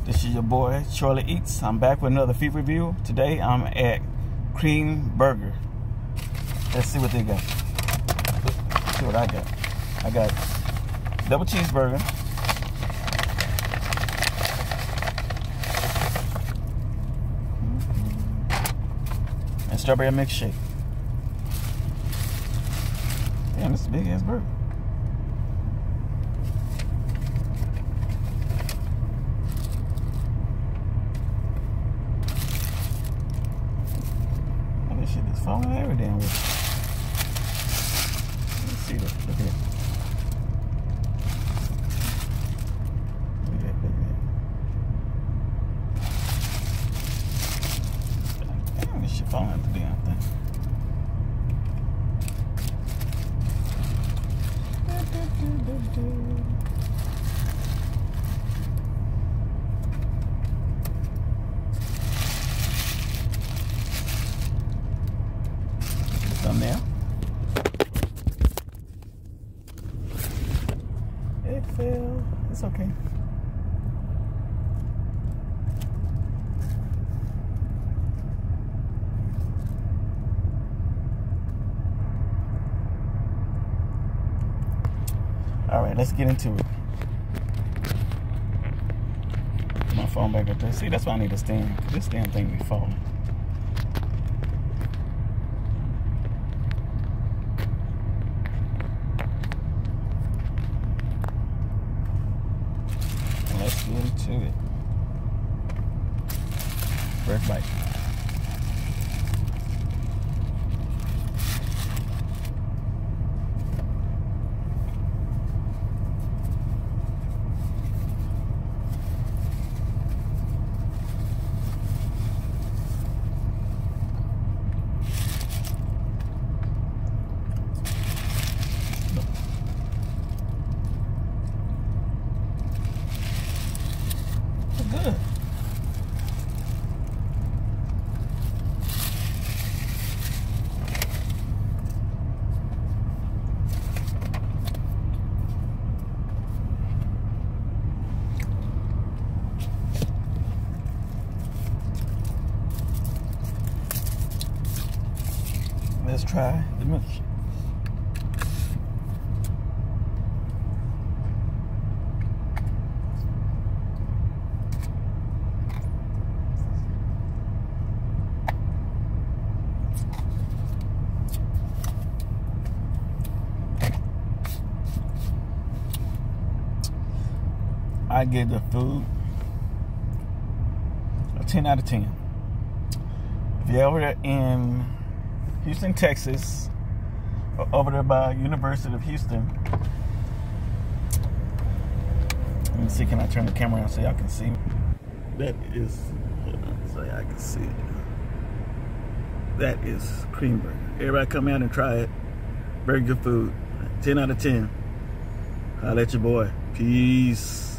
This is your boy, Charlie Eats. I'm back with another food review. Today, I'm at Cream Burger. Let's see what they got. Let's see what I got. I got double cheeseburger. And strawberry milkshake. Damn, this is a big ass burger. This shit is falling every damn way. Let's see this. Look at it. Look at that, look at that. Damn, this shit falling out the damn thing. Thumbnail. It fell. It's okay. All right, let's get into it. Put my phone back up there. See, that's why I need a stand. This damn thing be falling. Let's get into it. First bite. Good. Let's try the milkshake. I give the food a 10 out of 10. If you're over there in Houston, Texas, or over there by University of Houston, let me see, can I turn the camera on so y'all can see? That is, hold on, so y'all can see it. That is Cream Burger. Everybody come out and try it. Very good food. 10 out of 10. Holla at your boy. Peace.